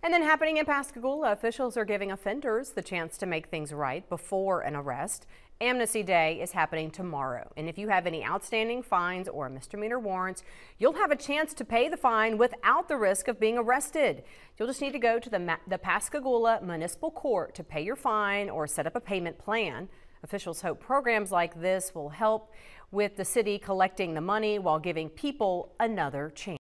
And then happening in Pascagoula, officials are giving offenders the chance to make things right before an arrest. Amnesty Day is happening tomorrow, and if you have any outstanding fines or misdemeanor warrants, you'll have a chance to pay the fine without the risk of being arrested. You'll just need to go to the Pascagoula Municipal Court to pay your fine or set up a payment plan. Officials hope programs like this will help with the city collecting the money while giving people another chance.